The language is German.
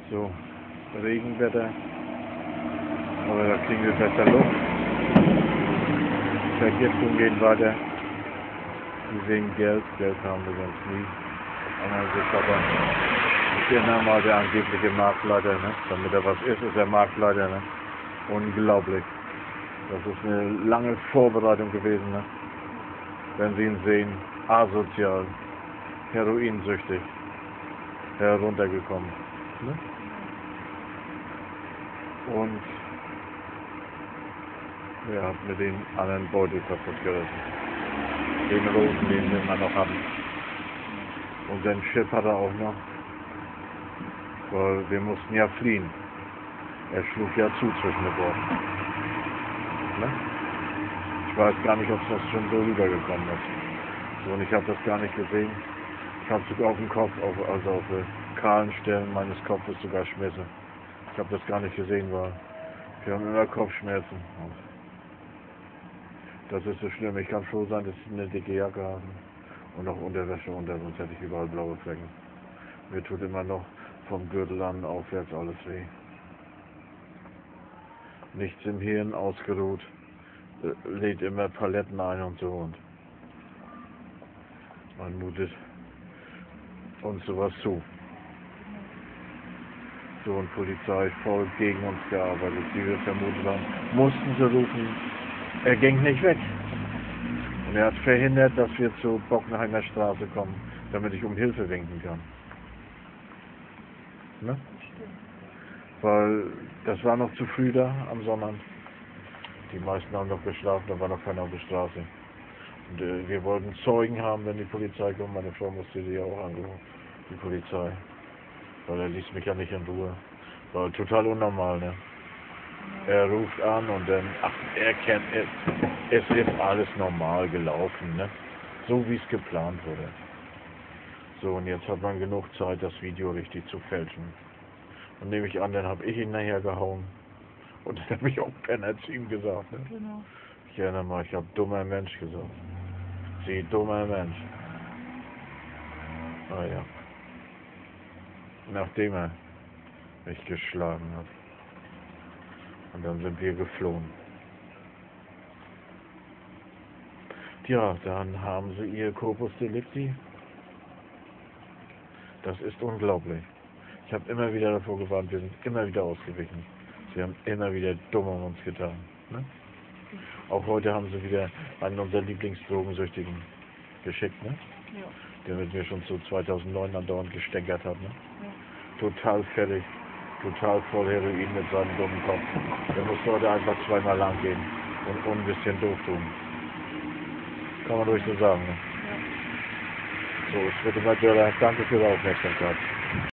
So, Regenwetter, aber da kriegen wir besser Luft. Vergiftung geht weiter. Die wegen Geld haben wir ganz nie. Aber ich erinnere mal der angebliche Marktleiter, ne? Damit er was ist er Marktleiter, ne? Unglaublich. Das ist eine lange Vorbereitung gewesen, ne? Wenn Sie ihn sehen, asozial, heroinsüchtig, heruntergekommen. Ne? Und er hat mit den anderen Beutel kaputt gerissen. Den roten, den wir immer noch hatten. Und sein Schiff hat er auch noch, weil wir mussten ja fliehen. Er schlug ja zu zwischen den Borden. Ne? Ich weiß gar nicht, ob das schon so rübergekommen ist. So, und ich habe das gar nicht gesehen. Ich habe sogar auf dem Kopf, also auf den kahlen Stellen meines Kopfes sogar Schmerzen. Ich habe das gar nicht gesehen, weil wir haben immer Kopfschmerzen. Das ist so schlimm. Ich kann froh sein, dass ich eine dicke Jacke habe und noch Unterwäsche unter, sonst hätte ich überall blaue Flecken. Mir tut immer noch vom Gürtel an aufwärts alles weh. Nichts im Hirn ausgeruht, lädt immer Paletten ein und so, und man mutet uns sowas zu. So, und Polizei voll gegen uns gearbeitet, wie wir vermutet haben. Mussten sie rufen, er ging nicht weg. Und er hat verhindert, dass wir zur Bockenheimer Straße kommen, damit ich um Hilfe winken kann. Ne? Weil das war noch zu früh da am Sonnabend. Die meisten haben noch geschlafen, da war noch keiner auf der Straße. Und wir wollten Zeugen haben, wenn die Polizei kommt. Meine Frau musste sie ja auch anrufen, die Polizei. Weil er ließ mich ja nicht in Ruhe. War total unnormal, ne? Er ruft an und dann, er kennt es. Es ist alles normal gelaufen, ne? So wie es geplant wurde. So, und jetzt hat man genug Zeit, das Video richtig zu fälschen. Und nehme ich an, dann habe ich ihn nachher gehauen. Und dann habe ich auch Penner zu ihm gesagt, ne? Genau. Ich erinnere mal, ich habe dummer Mensch gesagt. Sie dummer Mensch. Ah ja. Nachdem er mich geschlagen hat. Und dann sind wir geflohen. Tja, dann haben sie ihr Corpus Delicti. Das ist unglaublich. Ich habe immer wieder davor gewarnt, wir sind immer wieder ausgewichen. Sie haben immer wieder dumm um uns getan. Ne? Auch heute haben sie wieder einen unserer Lieblingsdrogensüchtigen geschickt, ne? Ja. Der mit mir schon zu 2009 andauernd gestänkert hat. Ne? Ja. Total fertig, total voll Heroin mit seinem dummen Kopf. Der muss heute einfach zweimal lang gehen und ein bisschen doof tun. Kann man ruhig so sagen. Ne? Ja. So, es wird immer dürrer. Danke für die Aufmerksamkeit.